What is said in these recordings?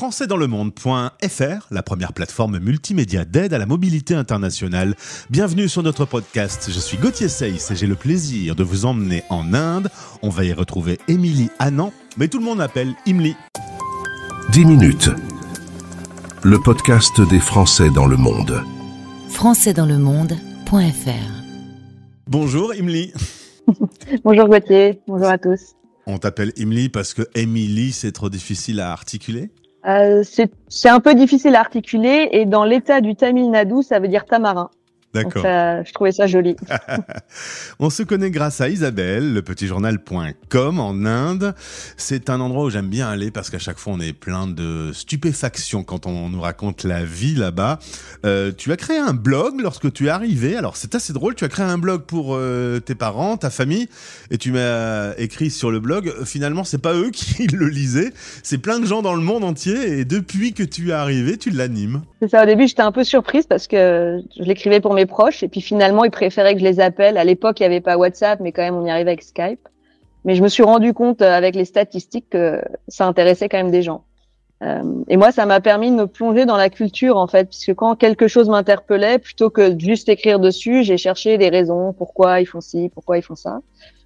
françaisdanslemonde.fr, la première plateforme multimédia d'aide à la mobilité internationale. Bienvenue sur notre podcast. Je suis Gauthier Seyss et j'ai le plaisir de vous emmener en Inde. On va y retrouver Émilie Anand, mais tout le monde l'appelle Imli. 10 minutes. Le podcast des Français dans le monde. françaisdanslemonde.fr. Bonjour Imli. Bonjour Gauthier, bonjour à tous. On t'appelle Imli parce que Émilie, c'est trop difficile à articuler? C'est un peu difficile à articuler et dans l'état du Tamil Nadu, ça veut dire tamarin. D'accord. Donc je trouvais ça joli. On se connaît grâce à Isabelle, lepetitjournal.com en Inde. C'est un endroit où j'aime bien aller parce qu'à chaque fois on est plein de stupéfaction quand on nous raconte la vie là-bas. Tu as créé un blog lorsque tu es arrivé. Alors c'est assez drôle, tu as créé un blog pour tes parents, ta famille, et tu m'as écrit sur le blog. Finalement c'est pas eux qui le lisaient, c'est plein de gens dans le monde entier et depuis que tu es arrivé, tu l'animes. C'est ça, au début j'étais un peu surprise parce que je l'écrivais pour mes proches et puis finalement ils préféraient que je les appelle. À l'époque il n'y avait pas WhatsApp mais quand même on y arrivait avec Skype. Mais je me suis rendu compte avec les statistiques que ça intéressait quand même des gens. Et moi ça m'a permis de me plonger dans la culture en fait, puisque quand quelque chose m'interpellait, plutôt que de juste écrire dessus, j'ai cherché des raisons, pourquoi ils font ci, pourquoi ils font ça.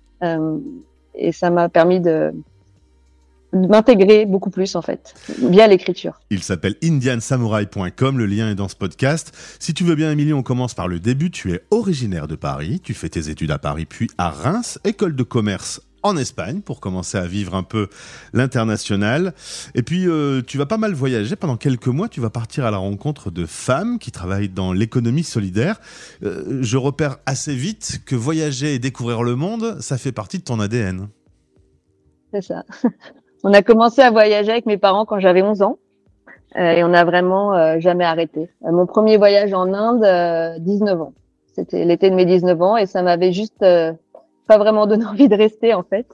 Et ça m'a permis de m'intégrer beaucoup plus en fait, via l'écriture. Il s'appelle indiansamurai.com, le lien est dans ce podcast. Si tu veux bien Émilie, on commence par le début. Tu es originaire de Paris, tu fais tes études à Paris puis à Reims, école de commerce en Espagne pour commencer à vivre un peu l'international. Et puis tu vas pas mal voyager pendant quelques mois, tu vas partir à la rencontre de femmes qui travaillent dans l'économie solidaire. Je repère assez vite que voyager et découvrir le monde, ça fait partie de ton ADN. C'est ça. On a commencé à voyager avec mes parents quand j'avais 11 ans et on n'a vraiment jamais arrêté. Mon premier voyage en Inde, 19 ans. C'était l'été de mes 19 ans et ça m'avait juste pas vraiment donné envie de rester en fait.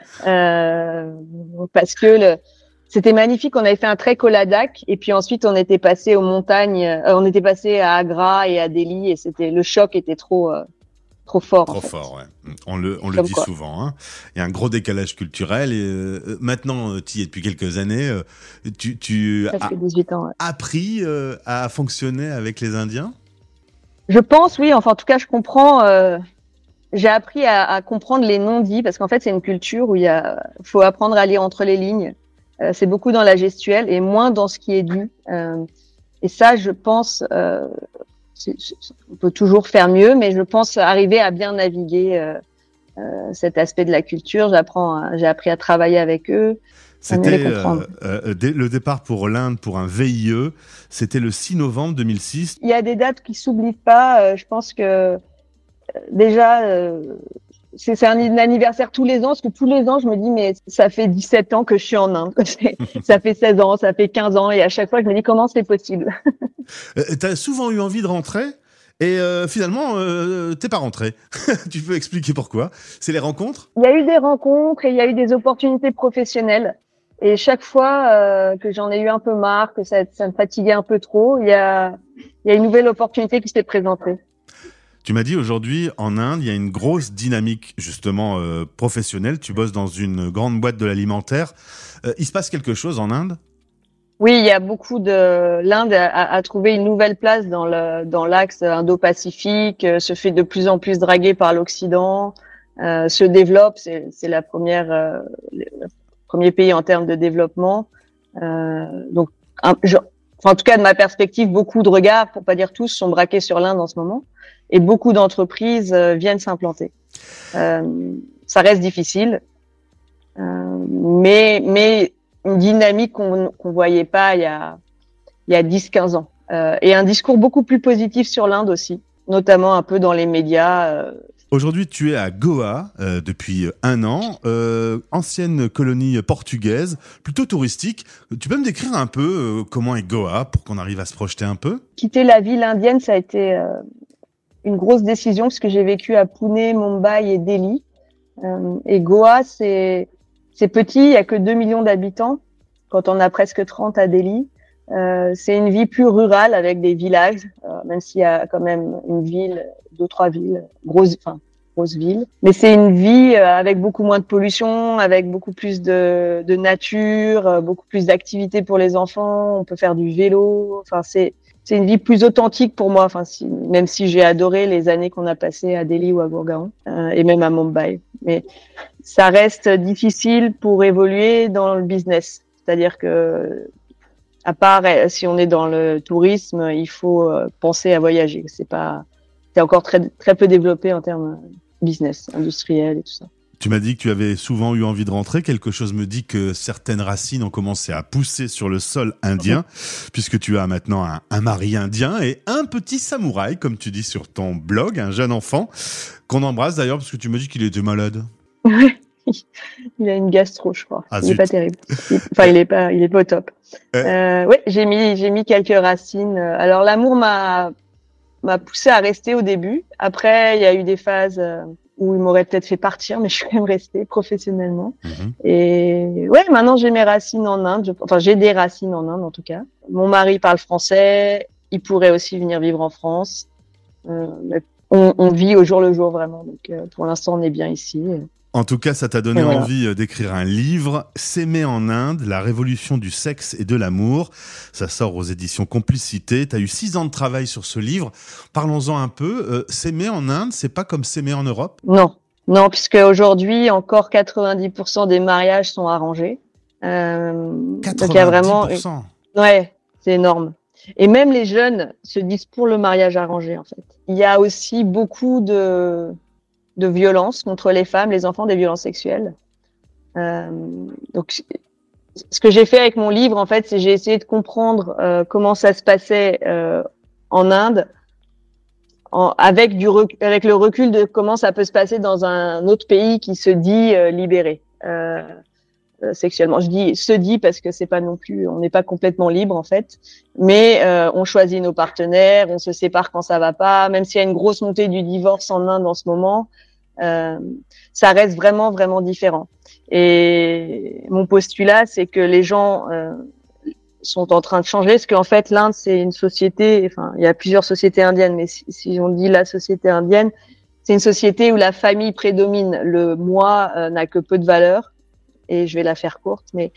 Parce que c'était magnifique. On avait fait un trek au Ladakh et puis ensuite on était passé aux montagnes. On était passé à Agra et à Delhi et le choc était trop fort. Trop en fait. fort, ouais. On le dit quoi. souvent. Hein. Il y a un gros décalage culturel. Et maintenant, tu y es depuis quelques années. Tu as Presque 18 ans. Ouais. appris à fonctionner avec les Indiens? Je pense, oui. Enfin, en tout cas, je comprends. J'ai appris à comprendre les non-dits parce qu'en fait, c'est une culture où faut apprendre à lire entre les lignes. C'est beaucoup dans la gestuelle et moins dans ce qui est dit. Et ça, je pense. On peut toujours faire mieux, mais je pense arriver à bien naviguer cet aspect de la culture. J'ai appris à travailler avec eux. C'était le départ pour l'Inde pour un VIE. C'était le 6 novembre 2006. Il y a des dates qui s'oublient pas. Je pense que déjà, c'est un anniversaire tous les ans, parce que tous les ans, je me dis, mais ça fait 17 ans que je suis en Inde. Ça fait 16 ans, ça fait 15 ans, et à chaque fois, je me dis, comment c'est possible? T'as souvent eu envie de rentrer et finalement, t'es pas rentré. Tu peux expliquer pourquoi? C'est les rencontres? Il y a eu des rencontres et il y a eu des opportunités professionnelles. Et chaque fois que j'en ai eu un peu marre, que ça me fatiguait un peu trop, il y a une nouvelle opportunité qui s'est présentée. Tu m'as dit aujourd'hui, en Inde, il y a une grosse dynamique justement professionnelle. Tu bosses dans une grande boîte de l'alimentaire. Il se passe quelque chose en Inde? Oui, il y a beaucoup l'Inde a trouvé une nouvelle place dans l'axe Indo-Pacifique, se fait de plus en plus draguer par l'Occident, se développe. C'est le premier pays en termes de développement. Donc, en tout cas, de ma perspective, beaucoup de regards, pour pas dire tous, sont braqués sur l'Inde en ce moment. Et beaucoup d'entreprises viennent s'implanter. Ça reste difficile, mais une dynamique qu'on voyait pas il y a 10-15 ans. Et un discours beaucoup plus positif sur l'Inde aussi, notamment un peu dans les médias. Aujourd'hui, tu es à Goa depuis 1 an, ancienne colonie portugaise, plutôt touristique. Tu peux me décrire un peu comment est Goa pour qu'on arrive à se projeter un peu? Quitter la ville indienne, ça a été une grosse décision parce que j'ai vécu à Pune, Mumbai et Delhi. Et Goa, c'est petit, il y a que 2 millions d'habitants quand on a presque 30 à Delhi. C'est une vie plus rurale avec des villages, même s'il y a quand même une ville, 2-3 villes, grosses, enfin grosse ville. Mais c'est une vie avec beaucoup moins de pollution, avec beaucoup plus de nature, beaucoup plus d'activités pour les enfants. On peut faire du vélo. Enfin, c'est une vie plus authentique pour moi. Enfin, même si j'ai adoré les années qu'on a passées à Delhi ou à Gurgaon, et même à Mumbai. Mais ça reste difficile pour évoluer dans le business. C'est-à-dire que, à part si on est dans le tourisme, il faut penser à voyager. C'est encore très peu développé en termes business, industriel et tout ça. Tu m'as dit que tu avais souvent eu envie de rentrer. Quelque chose me dit que certaines racines ont commencé à pousser sur le sol indien, puisque tu as maintenant un mari indien et un petit samouraï, comme tu dis sur ton blog, un jeune enfant, qu'on embrasse d'ailleurs, parce que tu me dis qu'il était malade. Il a une gastro, je crois. Ah, il est pas terrible. Il est pas au top. Ouais, j'ai mis quelques racines. Alors l'amour m'a poussé à rester au début. Après, il y a eu des phases où il m'aurait peut-être fait partir, mais je suis quand même restée professionnellement. Et ouais, maintenant j'ai mes racines en Inde. J'ai des racines en Inde en tout cas. Mon mari parle français. Il pourrait aussi venir vivre en France. Mais on vit au jour le jour vraiment. Donc pour l'instant, on est bien ici. En tout cas, ça t'a donné envie d'écrire un livre, S'aimer en Inde, la révolution du sexe et de l'amour. Ça sort aux éditions Complicité. Tu as eu 6 ans de travail sur ce livre. Parlons-en un peu. S'aimer en Inde, c'est pas comme s'aimer en Europe ? Non, puisque aujourd'hui, encore 90% des mariages sont arrangés. 90%. Donc il y a vraiment... Ouais, c'est énorme. Et même les jeunes se disent pour le mariage arrangé, en fait. Il y a aussi beaucoup de violences contre les femmes, les enfants, des violences sexuelles. Donc, ce que j'ai fait avec mon livre, en fait, c'est j'ai essayé de comprendre comment ça se passait en Inde, avec le recul de comment ça peut se passer dans un autre pays qui se dit libéré sexuellement. Je dis se dit parce que c'est pas non plus, on n'est pas complètement libre en fait, mais on choisit nos partenaires, on se sépare quand ça va pas, même s'il y a une grosse montée du divorce en Inde en ce moment. Ça reste vraiment, vraiment différent. Et mon postulat, c'est que les gens sont en train de changer, parce qu'en fait, l'Inde, c'est une société, enfin, il y a plusieurs sociétés indiennes, mais si on dit la société indienne, c'est une société où la famille prédomine. Le moi n'a que peu de valeur, et je vais la faire courte, mais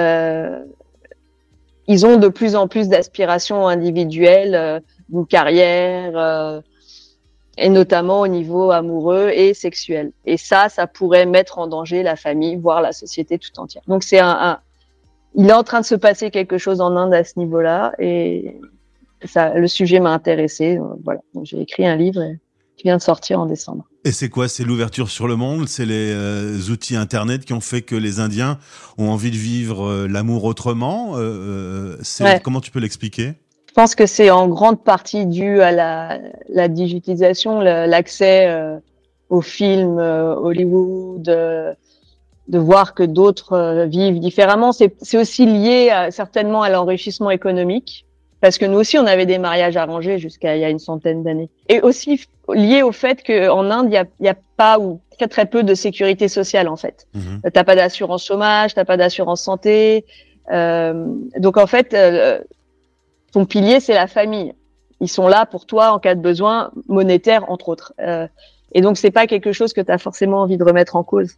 ils ont de plus en plus d'aspirations individuelles, d'une carrière, et notamment au niveau amoureux et sexuel. Et ça pourrait mettre en danger la famille, voire la société tout entière. Donc il est en train de se passer quelque chose en Inde à ce niveau-là, et le sujet m'a intéressée. Voilà. Donc j'ai écrit un livre qui vient de sortir en décembre. Et c'est quoi ? C'est l'ouverture sur le monde ? C'est les outils Internet qui ont fait que les Indiens ont envie de vivre l'amour autrement ? Comment tu peux l'expliquer ? Je pense que c'est en grande partie dû à la digitalisation, l'accès aux films Hollywood, de voir que d'autres vivent différemment. C'est aussi lié certainement à l'enrichissement économique, parce que nous aussi on avait des mariages arrangés jusqu'à il y a une centaine d'années. Et aussi lié au fait qu'en Inde il y a pas ou très peu de sécurité sociale en fait. T'as pas d'assurance chômage, t'as pas d'assurance santé, donc en fait ton pilier, c'est la famille. Ils sont là pour toi en cas de besoin monétaire, entre autres. Et donc, c'est pas quelque chose que tu as forcément envie de remettre en cause.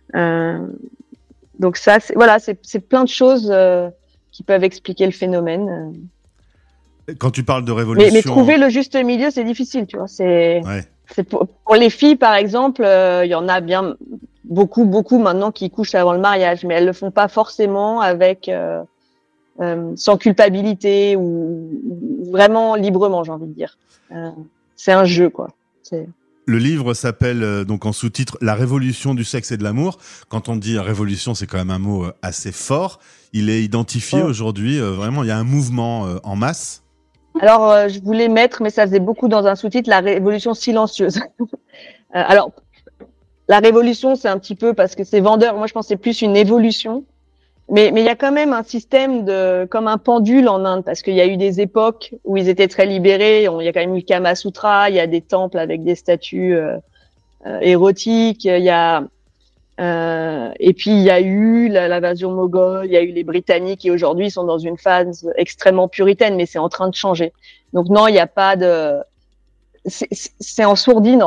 Donc ça, c'est plein de choses qui peuvent expliquer le phénomène. Quand tu parles de révolution... Mais trouver le juste milieu, c'est difficile, tu vois. C'est pour les filles, par exemple, il y en a bien beaucoup maintenant qui couchent avant le mariage, mais elles le font pas forcément avec... sans culpabilité ou vraiment librement, j'ai envie de dire. C'est un jeu, quoi. Le livre s'appelle donc en sous-titre « La révolution du sexe et de l'amour ». Quand on dit révolution, c'est quand même un mot assez fort. Il est identifié aujourd'hui, vraiment, il y a un mouvement en masse. Alors, je voulais mettre, mais ça faisait beaucoup dans un sous-titre, « La révolution silencieuse ». Alors, la révolution, c'est un petit peu parce que c'est vendeur. Moi, je pense que c'est plus une évolution. Mais il y a quand même un système comme un pendule en Inde, parce qu'il y a eu des époques où ils étaient très libérés. Il y a quand même eu le Kama Sutra, il y a des temples avec des statues érotiques. Il y a et puis il y a eu l'invasion moghole, il y a eu les Britanniques qui aujourd'hui sont dans une phase extrêmement puritaine, mais c'est en train de changer. Donc non, il n'y a pas de, c'est en sourdine en fait.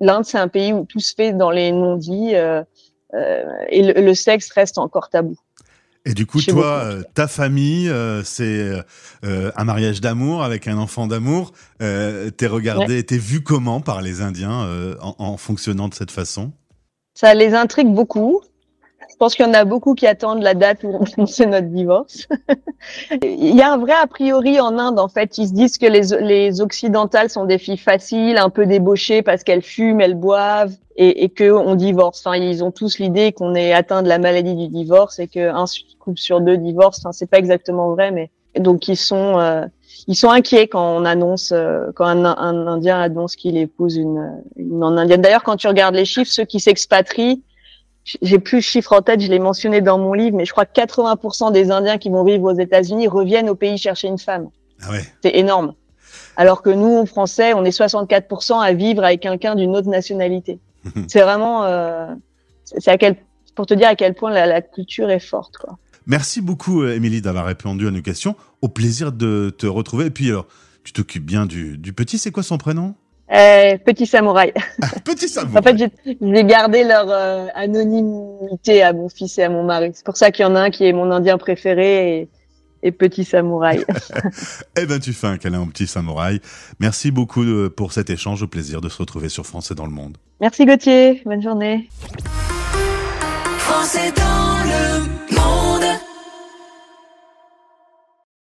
l'Inde, c'est un pays où tout se fait dans les non-dits et le sexe reste encore tabou. Et du coup, toi, ta famille, c'est un mariage d'amour avec un enfant d'amour. T'es regardé, t'es vu comment par les Indiens en fonctionnant de cette façon? Ça les intrigue beaucoup. Je pense qu'il y en a beaucoup qui attendent la date où on annonce notre divorce. Il y a un vrai a priori en Inde, en fait. Ils se disent que les occidentales sont des filles faciles, un peu débauchées parce qu'elles fument, elles boivent et que on divorce. Enfin, ils ont tous l'idée qu'on est atteint de la maladie du divorce et qu'un couple sur deux divorce. Enfin, c'est pas exactement vrai, mais donc ils sont inquiets quand on annonce, quand un Indien annonce qu'il épouse une non-indienne. D'ailleurs, quand tu regardes les chiffres, ceux qui s'expatrient, j'ai plus le chiffre en tête, je l'ai mentionné dans mon livre, mais je crois que 80% des Indiens qui vont vivre aux États-Unis reviennent au pays chercher une femme. Ah ouais. C'est énorme. Alors que nous, Français, on est 64% à vivre avec quelqu'un d'une autre nationalité. C'est vraiment, pour te dire à quel point la culture est forte, quoi. Merci beaucoup, Émilie, d'avoir répondu à nos questions. Au plaisir de te retrouver. Et puis, alors, tu t'occupes bien du petit. C'est quoi son prénom? Petit samouraï. Petit samouraï. En fait, j'ai gardé leur anonymité à mon fils et à mon mari. C'est pour ça qu'il y en a un qui est mon Indien préféré et Petit samouraï. Eh ben, tu fais un câlin au Petit samouraï. Merci beaucoup pour cet échange. Au plaisir de se retrouver sur Français dans le monde. Merci Gauthier. Bonne journée. Français dans